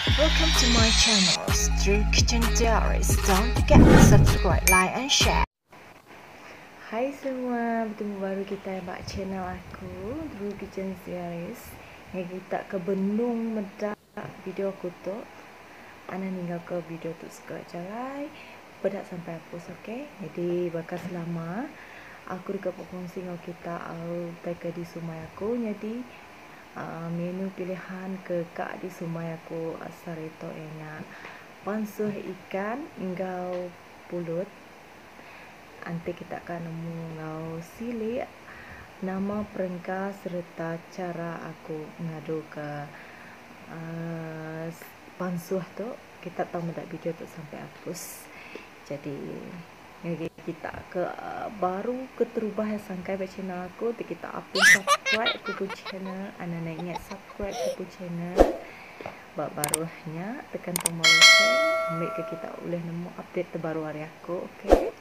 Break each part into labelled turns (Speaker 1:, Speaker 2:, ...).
Speaker 1: Welcome to my channel, Drew Kitchen Diaries. Don't forget to subscribe, like and share. Hai semua, bertemu baru kita buat channel aku, Drew Kitchen Diaries. Yang kita ke Benung Medak video aku tu. Ana tinggal ke video tu suka jalan, pedak sampai hapus, okey? Jadi bakal selama aku dekat berkongsi dengan kita ke di sumai aku. Jadi menu pilihan ke kak di sumai aku asal itu enak pansuh ikan engkau pulut. Nanti kita akan nemu ngau sili nama perengka serta cara aku ngadu ke pansuh tu. Kita tahu mendak video tu sampai hapus. Jadi kita ke baru keterubah sangkai pada channel aku, kita upload subscribe ke pun channel. Ana nak ingat subscribe ke pun channel. Barunya tekan tombol lonceng, ambil ke kita boleh nemu update terbaru hari aku, okey?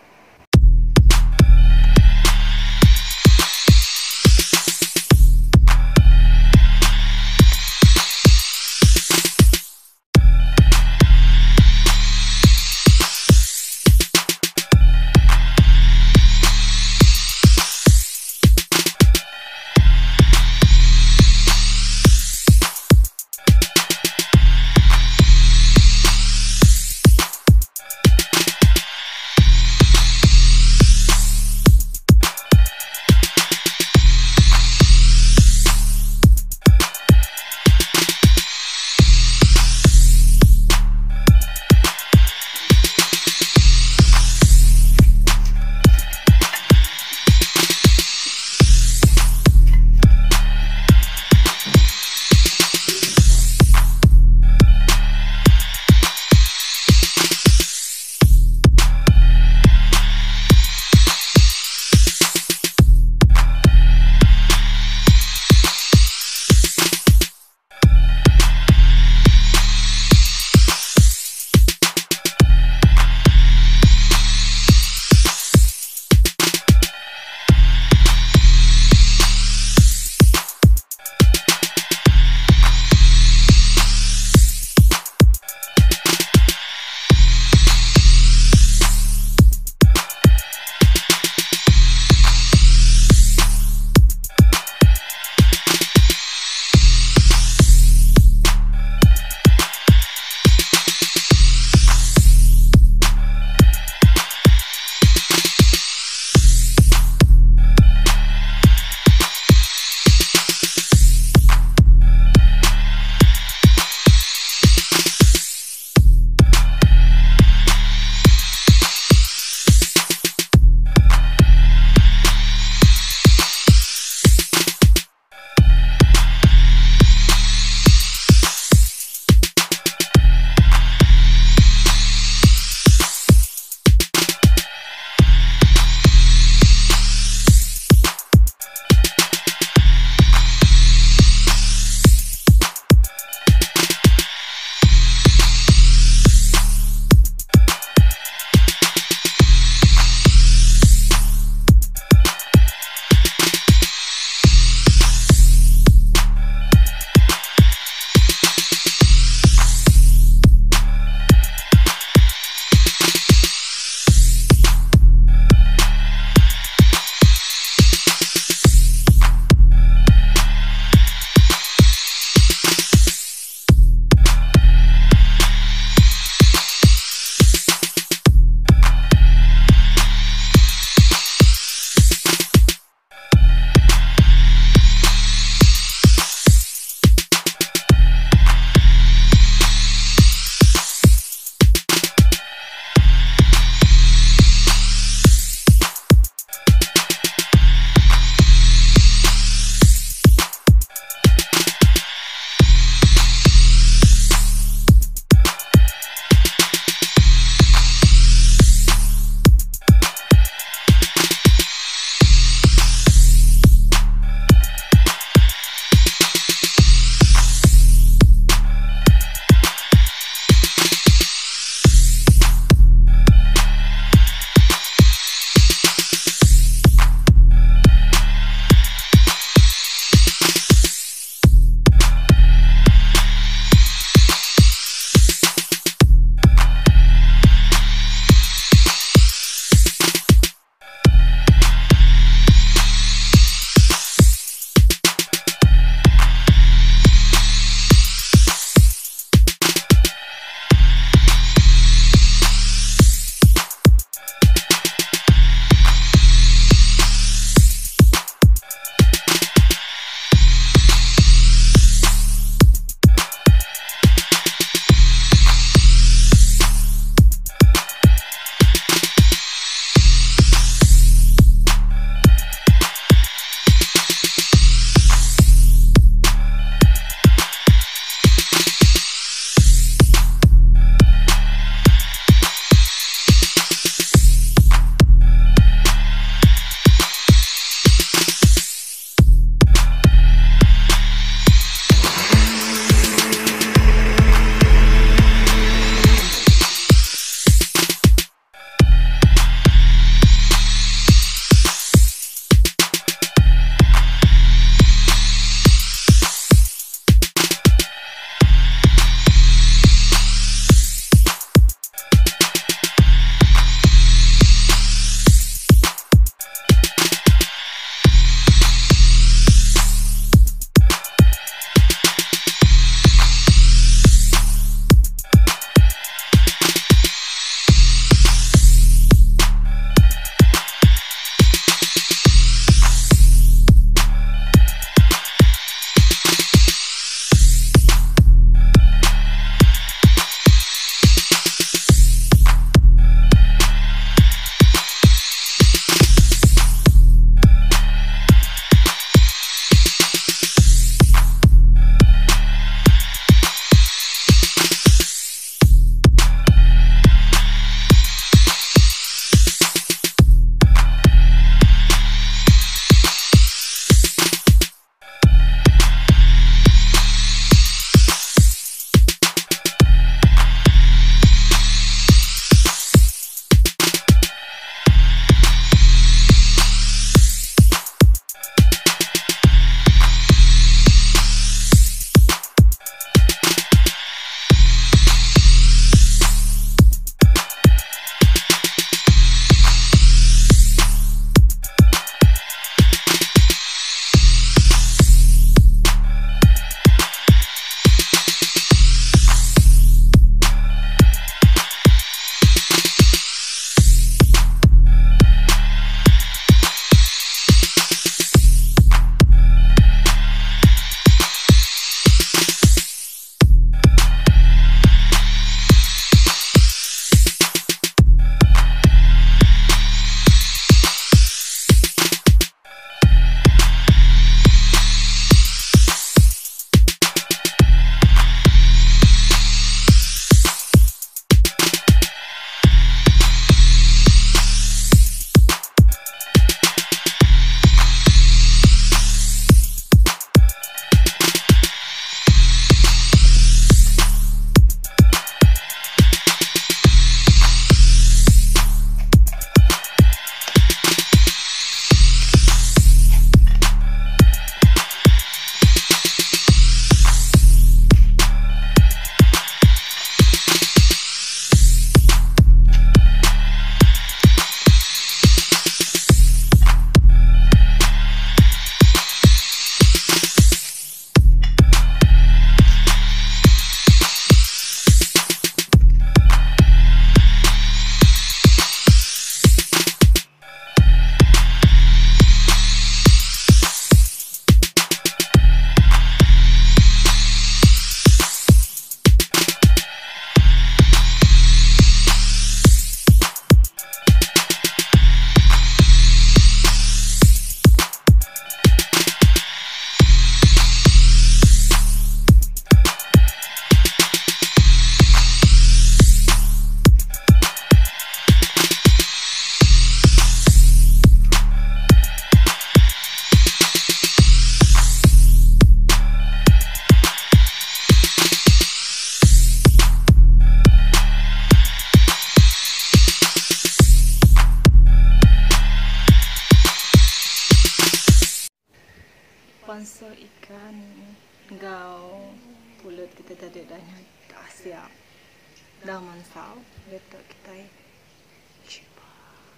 Speaker 1: Gau pulut kita tadi dah tak siap. Dah mansau. Letak kita cuba.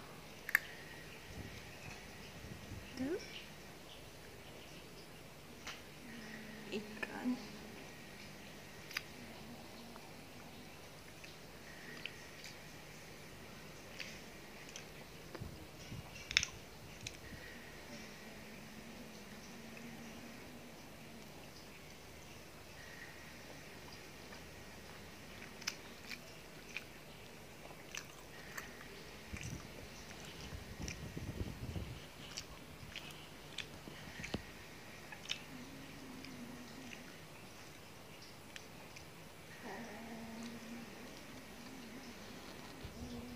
Speaker 1: Tu ikan.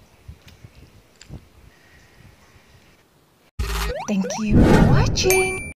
Speaker 1: Thank you for watching.